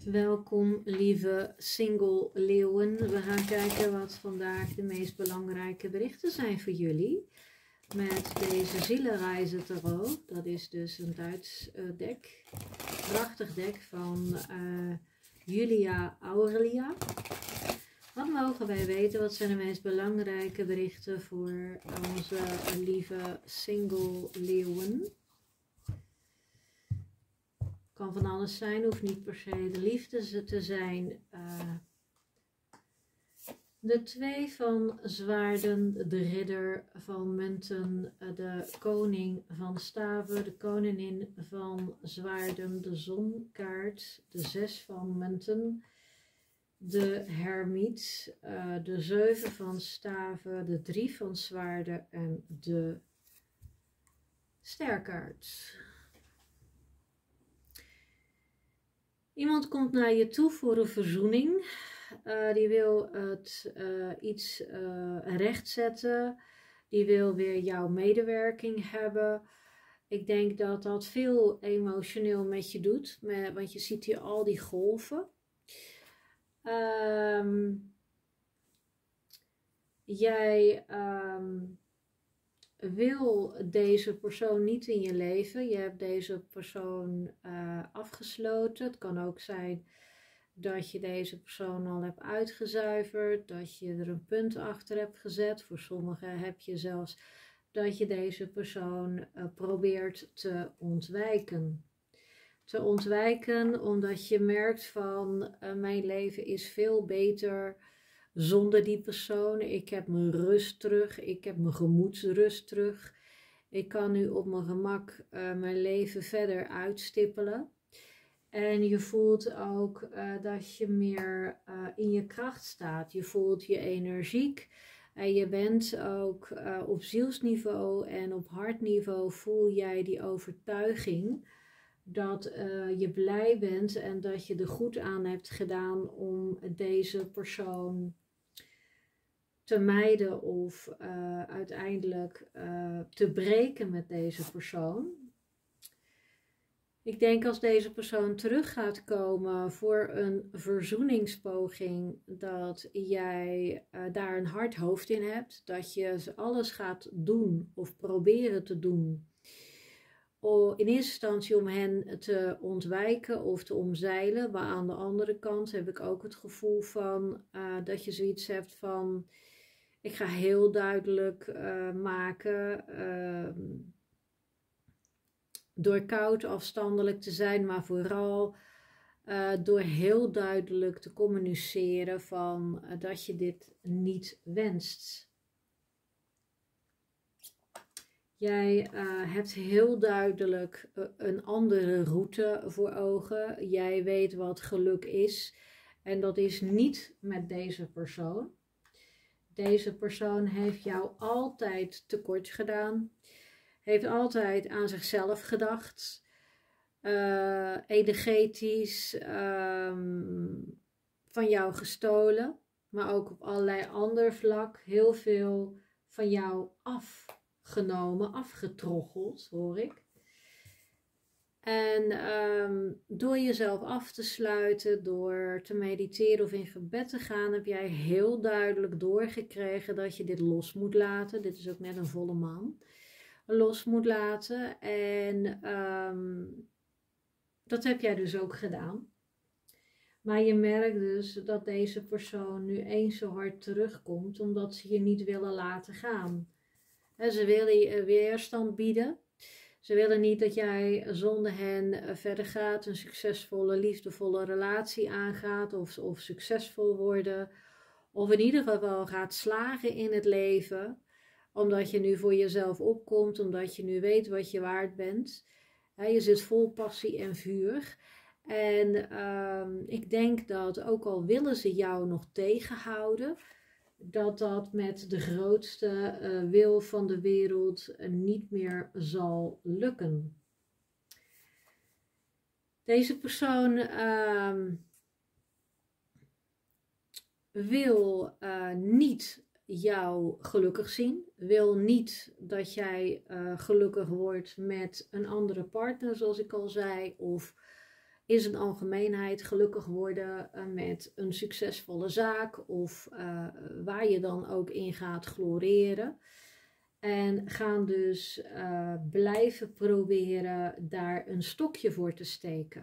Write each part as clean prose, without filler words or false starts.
Welkom lieve single leeuwen. We gaan kijken wat vandaag de meest belangrijke berichten zijn voor jullie. Met deze zielenreizen tarot. Dat is dus een Duits dek. Prachtig dek van Julia Aurelia. Wat mogen wij weten? Wat zijn de meest belangrijke berichten voor onze lieve single leeuwen? Kan van alles zijn, hoeft niet per se de liefde te zijn. De 2 van zwaarden, de ridder van munten, de koning van staven, de koningin van zwaarden, de zonkaart, de 6 van munten, de hermiet, de 7 van staven, de 3 van zwaarden en de sterkaart. Iemand komt naar je toe voor een verzoening. Die wil iets rechtzetten. Die wil weer jouw medewerking hebben. Ik denk dat dat veel emotioneel met je doet. Want je ziet hier al die golven. Jij wil deze persoon niet in je leven. Je hebt deze persoon afgesloten. Het kan ook zijn dat je deze persoon al hebt uitgezuiverd. Dat je er een punt achter hebt gezet. Voor sommigen heb je zelfs dat je deze persoon probeert te ontwijken. Te ontwijken omdat je merkt van mijn leven is veel beter zonder die persoon. Ik heb mijn rust terug. Ik heb mijn gemoedsrust terug. Ik kan nu op mijn gemak mijn leven verder uitstippelen. En je voelt ook dat je meer in je kracht staat. Je voelt je energiek. En je bent ook op zielsniveau en op hartniveau voel jij die overtuiging dat je blij bent en dat je er goed aan hebt gedaan om deze persoon te mijden of uiteindelijk te breken met deze persoon. Ik denk als deze persoon terug gaat komen voor een verzoeningspoging, dat jij daar een hard hoofd in hebt. Dat je alles gaat doen of proberen te doen. In eerste instantie om hen te ontwijken of te omzeilen. Maar aan de andere kant heb ik ook het gevoel van dat je zoiets hebt van: ik ga heel duidelijk maken, door koud afstandelijk te zijn, maar vooral door heel duidelijk te communiceren van dat je dit niet wenst. Jij hebt heel duidelijk een andere route voor ogen. Jij weet wat geluk is en dat is niet met deze persoon. Deze persoon heeft jou altijd tekort gedaan. Heeft altijd aan zichzelf gedacht. Energetisch van jou gestolen. Maar ook op allerlei ander vlak heel veel van jou afgenomen, afgetroggeld, hoor ik. En door jezelf af te sluiten, door te mediteren of in gebed te gaan, heb jij heel duidelijk doorgekregen dat je dit los moet laten. Dit is ook net een volle maan. Los moet laten. En dat heb jij dus ook gedaan. Maar je merkt dus dat deze persoon nu eens zo hard terugkomt, omdat ze je niet willen laten gaan. En ze willen je weerstand bieden. Ze willen niet dat jij zonder hen verder gaat, een succesvolle, liefdevolle relatie aangaat of succesvol worden. Of in ieder geval gaat slagen in het leven, omdat je nu voor jezelf opkomt, omdat je nu weet wat je waard bent. Je zit vol passie en vuur. En ik denk dat ook al willen ze jou nog tegenhouden, dat dat met de grootste wil van de wereld niet meer zal lukken. Deze persoon wil niet jou gelukkig zien, wil niet dat jij gelukkig wordt met een andere partner, zoals ik al zei, of in zijn algemeenheid gelukkig worden met een succesvolle zaak of waar je dan ook in gaat gloreren. En gaan dus blijven proberen daar een stokje voor te steken.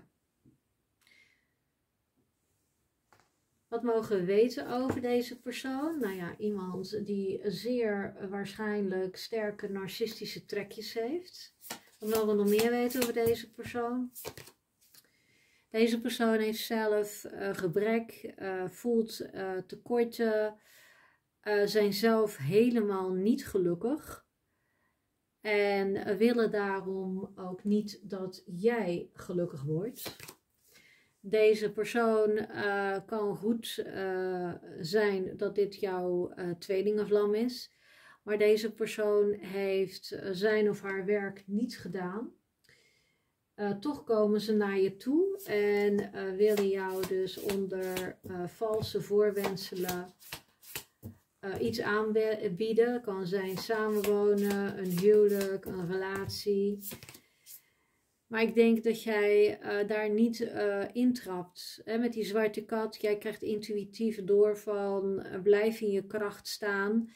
Wat mogen we weten over deze persoon? Nou ja, iemand die zeer waarschijnlijk sterke narcistische trekjes heeft. Wat mogen we nog meer weten over deze persoon? Deze persoon heeft zelf gebrek, voelt tekorten, zijn zelf helemaal niet gelukkig. En willen daarom ook niet dat jij gelukkig wordt. Deze persoon kan goed zijn dat dit jouw tweelingenvlam is. Maar deze persoon heeft zijn of haar werk niet gedaan. Toch komen ze naar je toe en willen jou dus onder valse voorwendselen iets aanbieden. Kan zijn samenwonen, een huwelijk, een relatie. Maar ik denk dat jij daar niet intrapt. Met die zwarte kat, jij krijgt intuïtief door van blijf in je kracht staan.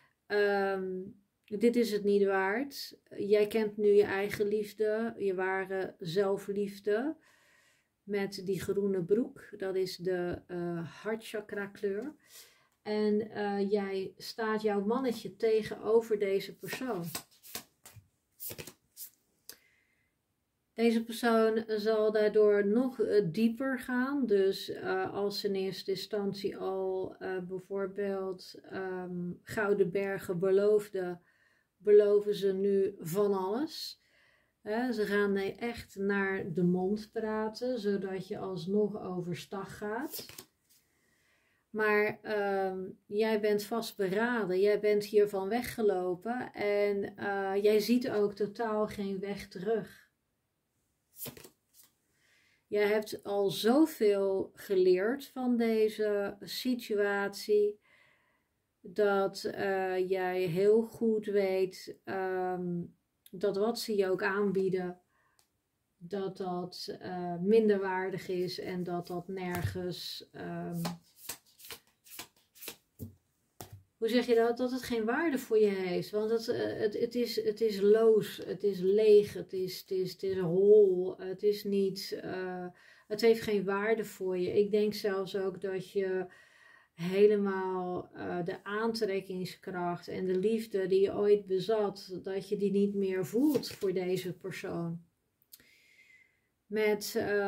Dit is het niet waard. Jij kent nu je eigen liefde, je ware zelfliefde. Met die groene broek, dat is de hartchakra kleur. En jij staat jouw mannetje tegenover deze persoon. Deze persoon zal daardoor nog dieper gaan. Dus als ze in eerste instantie al bijvoorbeeld Gouden Bergen beloofde, beloven ze nu van alles. Ze gaan echt naar de mond praten, zodat je alsnog overstag gaat. Maar jij bent vastberaden, jij bent hiervan weggelopen en jij ziet ook totaal geen weg terug. Jij hebt al zoveel geleerd van deze situatie, dat jij heel goed weet dat wat ze je ook aanbieden, dat dat minderwaardig is en dat dat nergens, hoe zeg je dat? Dat het geen waarde voor je heeft. Want het is loos, het is leeg, het is hol, het is niet, het heeft geen waarde voor je. Ik denk zelfs ook dat je helemaal de aantrekkingskracht en de liefde die je ooit bezat, dat je die niet meer voelt voor deze persoon. Met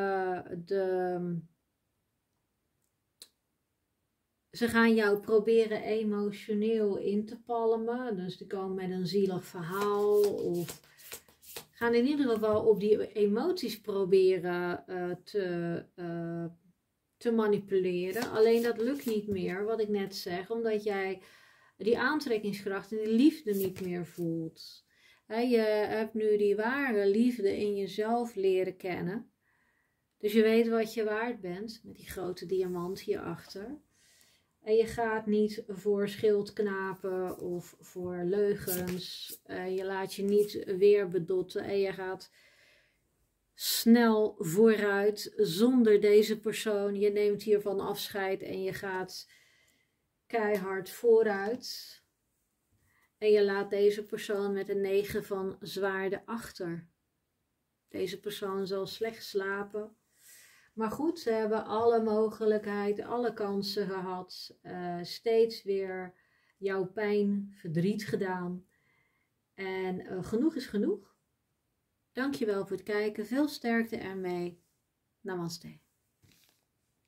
ze gaan jou proberen emotioneel in te palmen. Dus die komen met een zielig verhaal. Of gaan in ieder geval op die emoties proberen te manipuleren. Alleen dat lukt niet meer, wat ik net zeg. Omdat jij die aantrekkingskracht en die liefde niet meer voelt. Je hebt nu die ware liefde in jezelf leren kennen. Dus je weet wat je waard bent. Met die grote diamant hierachter. En je gaat niet voor schildknapen of voor leugens. Je laat je niet weer bedotten. En je gaat snel vooruit zonder deze persoon. Je neemt hiervan afscheid en je gaat keihard vooruit. En je laat deze persoon met een 9 van zwaarden achter. Deze persoon zal slecht slapen. Maar goed, ze hebben alle mogelijkheid, alle kansen gehad. Steeds weer jouw pijn, verdriet gedaan. En genoeg is genoeg. Dankjewel voor het kijken. Veel sterkte ermee. Namaste.